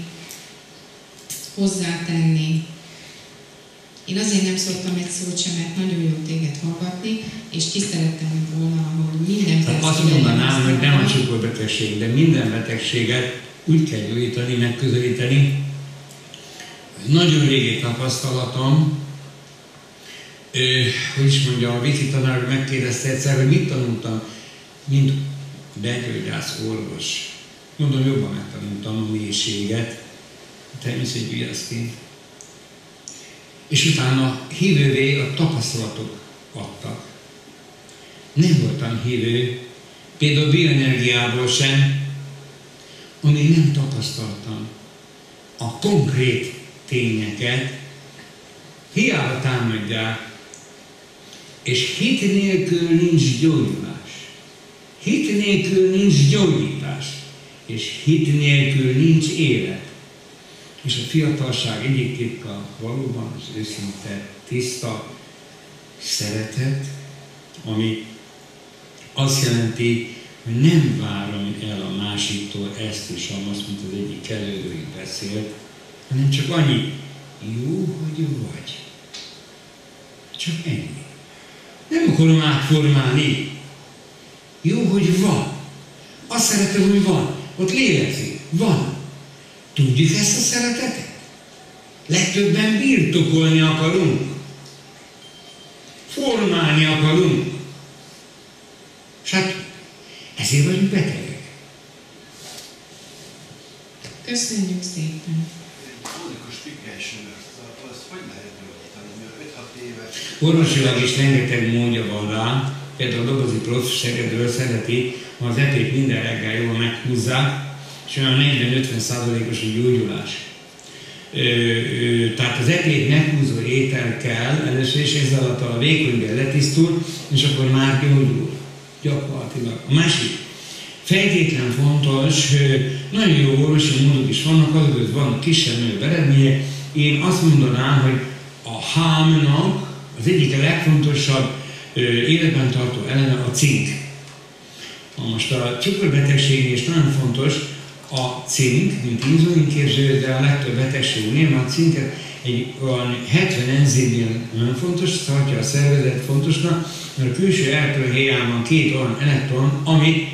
hozzátenni. Én azért nem szóltam egy szót sem, mert nagyon jó téged hallgatni, és ki szerettem volna, hogy minden perc...
Azt mondanám, hogy nem a cukorbetegség, de minden betegséget úgy kell gyógyítani, megközelíteni. Nagyon régi tapasztalatom, ö, hogy is mondja, a Viki tanár megkérdezte egyszer, hogy mit tanultam, mint bentgyógyász orvos. Mondom, jobban megtanultam a mélységet, természetgyógyászként. És utána hívővé a tapasztalatok adtak. Nem voltam hívő, például bioenergiából sem, amíg nem tapasztaltam a konkrét tényeket, hiába támadják, és hit nélkül nincs gyógyulás. Hit nélkül nincs gyógyítás, és hit nélkül nincs élet. És a fiatalság egyik titka valóban az őszinte, tiszta szeretet, ami azt jelenti, hogy nem várom el a másiktól ezt és azt, mint az egyik előzői beszélt, hanem csak annyi, jó, hogy vagy. Csak ennyi. Nem akarom átformálni. Jó, hogy van. Azt szeretem, hogy van. Ott lélegzik. Van. Tudjuk ezt a szeretetet? Legtöbben birtokolni akarunk. Formálni akarunk. Hát ezért vagyunk betegek.
Köszönjük szépen.
Krónikus pikkelységnek, azt hogy lehet gyógyítani, mert öt-hat éves...
Orvosilag is rengeteg módja van rá, például a Dobozi prof. Szegedről szereti, ha az epét minden reggel jól meghúzzák, és olyan negyven-ötven százalékos a gyógyulás. Ö, ö, tehát az epét meghúzó étel kell először, és ez alatt a vékonybél letisztul, és akkor már gyógyul. Gyakorlatilag. A másik, feltétlen fontos, nagyon jó orvosi módok is vannak, azok, hogy vannak kisebb-nagyobb eredmények. Én azt mondanám, hogy a hámnak az egyik a legfontosabb életben tartó eleme a cink. Most a cukorbetegségnél is nagyon fontos a cink, mint inzulinképző, de a legtöbb betegségnél már a cinket egy olyan hetven enzimnél nagyon fontos, tartja a szervezet fontosnak, mert a külső eltörhéján van két olyan elektron, amit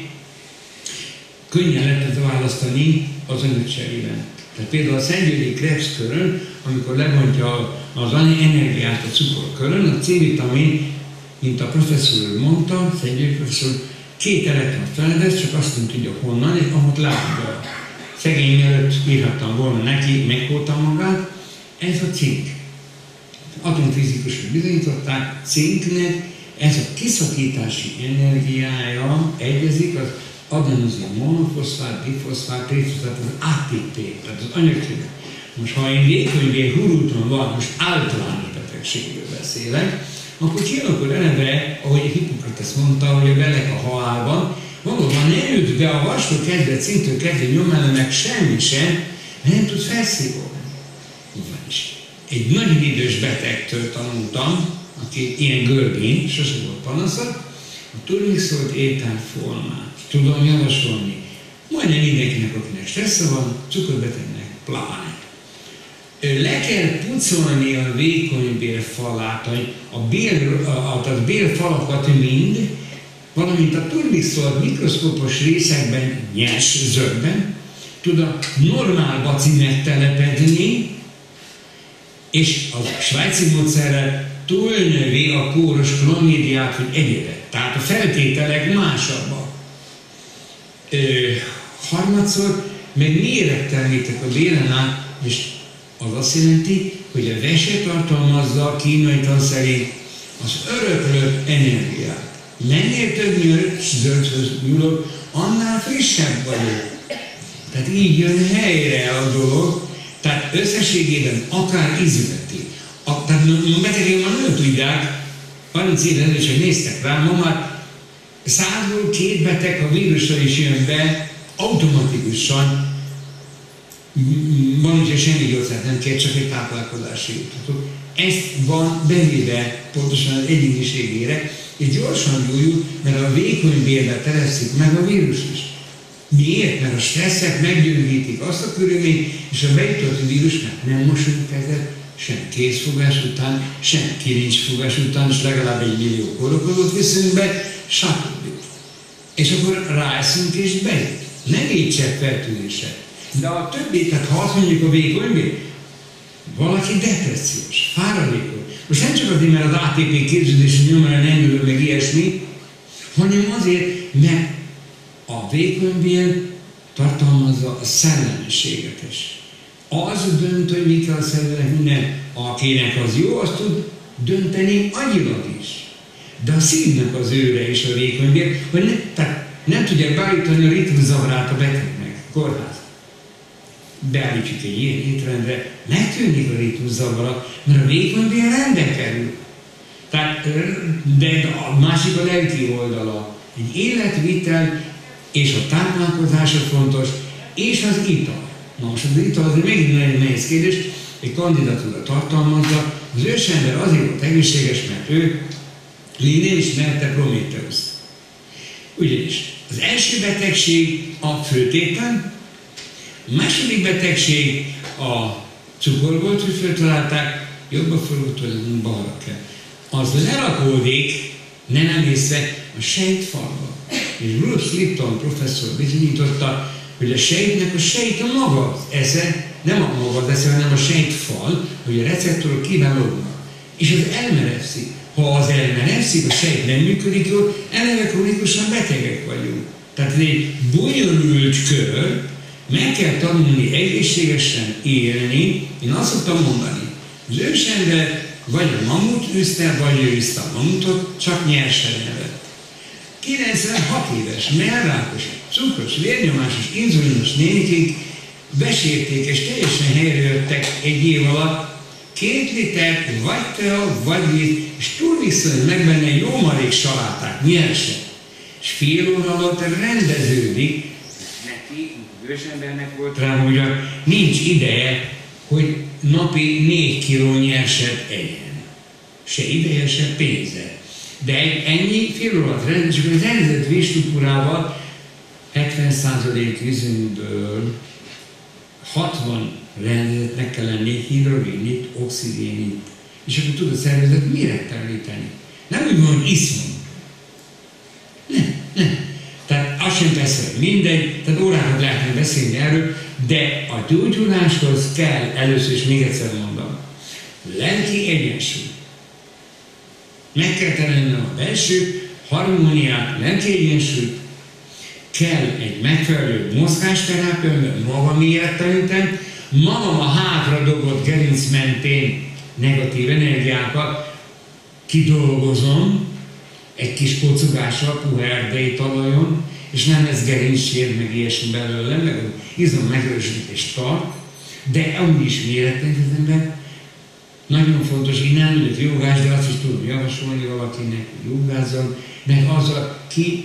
könnyen lehet választani az anyagcserében. Tehát például a Szentgyörgyi Krebskörön, amikor lebontja az energiát a cukorkörön, a C-vitamin, mint a professzor mondta, Szentgyörgyi professzor, két elektron feledez, csak azt nem tudja honnan, és ahol látja. Szegény előtt írhattam volna neki, megkódtam magát, ez a cink. Atomfizikusok bizonyították, cinknek ez a kiszakítási energiája egyezik az adenozin monofoszfát, difoszfát, trifoszfát, az á té pé, tehát az anyagcserében. Most ha én vékonybél hurulton van, most általános betegségről beszélek, akkor kialakul eleve, ahogy Hippokrates mondta, hogy a belek a halálban, valóban nem jut be a vaskor kezdett szintől kezdve nyomelemek semmi sem, nem tud felszívódni. Vagyis egy nagyon idős betegtől tanultam, aki ilyen görbén, sose volt panasza, a turmixolt ételformát tudom javasolni. Majdnem mindenkinek, akinek stressze van, cukorbetegnek pláne. Le kell pucolni a vékonybél falát, a, bél, a, a bélfalakat mind, valamint a turmixolt mikroszkópos részekben, nyers zöldben, tud a normál bacimet telepedni, és a svájci módszerrel túlnövi a kóros klomédiát, hogy egyébek. Tehát a feltételek másabbak. Ö, harmadszor meg méregtelenítek a bélen át, és az azt jelenti, hogy a vese tartalmazza a kínai tan szerint az öröklött energiát. Mennél több zöldhöz nyúlok, annál frissebb vagyok. Tehát így jön helyre a dolog, tehát összességében akár izületi. A, tehát a betegek már nem tudják, harminc évvel előtt sem néztek rá, ma már százból két beteg a vírussal is jön be, automatikusan, van, hogyha semmi gyógyszert nem kér, csak egy táplálkozási utatot. Ezt van bevéve pontosan az egyéniségére, és gyorsan gyógyul, mert a vékonybélbe tereszik meg a vírus is. Miért? Mert a stresszek meggyöngítik azt a körülményt, és a bejutott vírus, mert nem mosunk kezet, sem kézfogás után, sem kirincsfogás után, és legalább egy millió kórokozót viszünk be, stb. És akkor ráeszünk és bejut. Nem így csepp fertőzése. De a többi, tehát ha azt mondjuk a vékonybél, valaki depressziós, fáradékony. Most nem csak azért, mert az á té pé képződési nyomára nem ül meg ilyesmi, hanem azért, mert a vékonybél tartalmazza a szellemiséget is. Az dönt, hogy mi kell a szervezetnek, minden, akinek az jó, az tud dönteni agyilag is. De a szívnek az őre is a vékonybél, hogy ne, tehát nem tudják beállítani a ritmuszavarát a betegnek, kórház. Beállítjuk egy ilyen étrendre, megtűnik a ritmuszavara, mert a vékonybél rendbe kerül. Tehát, de a másik a lelki oldala. Egy életvitel és a táplálkozása fontos, és az ital. Na most az ital az egy megint nagyon nehéz kérdés, egy kandidatúra tartalmazza, az ősember azért volt egészséges, mert ő Linné ismerte Prométheuszt. Ugyanis az első betegség a főtéten, a második betegség a cukor volt, hogy föltalálták, jobbra fordult, hogy balra kell. Az lerakódik, ne nem észre, a sejtfalba. És Bruce Lipton professzor bizonyította, hogy a sejtnek a sejt a maga az esze, nem a maga az esze, hanem a sejtfal, hogy a receptorok kiválognak. És az elmeregszik. Ha az elmeregszik, a sejt nem működik jól, eleve kronikusan betegek vagyunk. Tehát ez egy bonyolult kör, meg kell tanulni egészségesen élni. Én azt szoktam mondani, az ősember vagy a mamut üzte, vagy ő üzte a mamutot, csak nyersen evett. kilencvenhat éves, mellrákos, cukros, vérnyomásos, inzulinos nénikék besérték és teljesen helyrejöttek egy év alatt, két liter, vagy tea, vagy víz, és túlvisszonylag meg benne jó marék saláták, nyersen. És fél óra alatt rendeződik, neki, ősembernek volt rá, hogy nincs ideje, hogy napi négy kiló nyerset egyen. Se ideje, se pénze. De egy ennyi fél óra alatt rendeződik, csak az rendezett vízstruktúrával hetven százalék vízünkből hatvan rendezetnek kell lenni hidrogénit, oxigénit, és akkor tud a szervezet méretteleníteni. Nem úgy van, hogy iszom. Nem, nem. Tehát az sem persze mindegy, tehát órákat lehetne beszélni erről, de a gyógyuláshoz kell először is még egyszer mondom, lelki egyensúly. Meg kell teremteni a belső harmóniát, lelki egyensúlyt, kell egy megfelelő mozgásterápia, mert magam mérettenítem, magam a hátra dobott gerinc mentén negatív energiákat kidolgozom egy kis kocogással, puha erdei talajon, és nem lesz gerincsér, meg ilyesmi belőle, meg az izom megerősítést tart, de amúgy is mérettenítem be. Nagyon fontos, én nem vagyok jogás, de azt is tudom javasolni valakinek, hogy jogázzon, meg azzal ki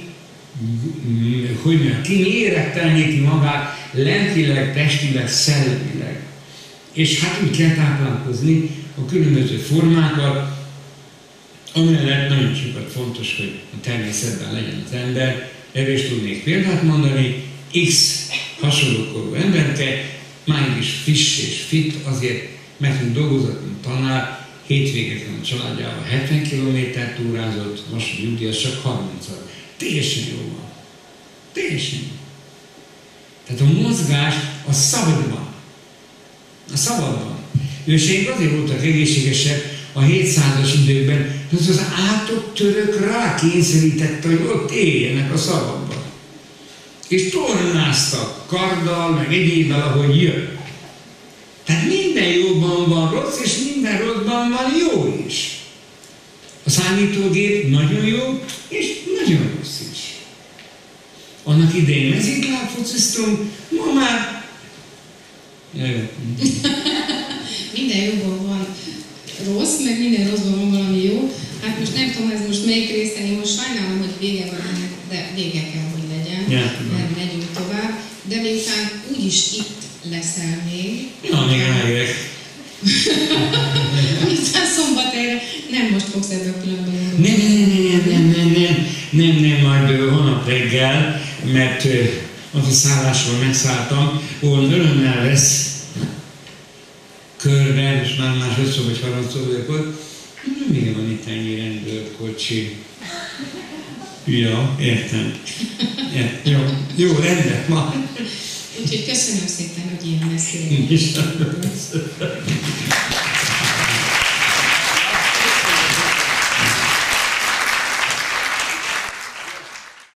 hogy mondjam, ki méretteleníti magát lelkileg, testileg, szellemileg. És hát úgy kell táplálkozni a különböző formákat, amellett nagyon sokat fontos, hogy a természetben legyen az ember. Erről is tudnék példát mondani, X hasonlókorú emberke, máig is friss és fit, azért mert dolgozott, mint tanár, hétvégeken a családjával hetven kilométert túrázott, most nyugdíjas csak harmincat. Teljesen jó van. Teljesen jó. Tehát a mozgás a szabadban. A szabadban. Őseink azért voltak egészségesek a hétszázas időkben, hogy az átok török rákényszerítette, hogy ott éljenek a szabadban. És tornáztak karddal, meg egyébben, ahogy jön. Tehát minden jóban van rossz, és minden rosszban van jó is. A számítógép nagyon jó, és nagyon rossz is. Annak idején mezitlábfociztunk, ma már...
Minden jóban van rossz, meg minden rosszban van valami jó. Hát most nem tudom, ez most melyik részen, én most sajnálom, hogy vége van ennek, de vége kell, hogy legyen, ja, mert megyünk tovább. De miután úgyis itt leszel még...
Na, még rájövök.
Miután szombathelyre nem most fogsz ebbe a pillanatban gondolni.
Nem, nem, nem, nem, nem, nem, nem, nem, majd holnap reggel, mert az a szállásról megszálltam, ahol örömmel vesz körbe, és már másodszor vagy harmadszor vagyok ott, miért van itt ennyi rendőrkocsi? Ja, értem. Ja, jó, jó, rendben, ma.
Úgyhogy köszönöm szépen, hogy ilyen messzire.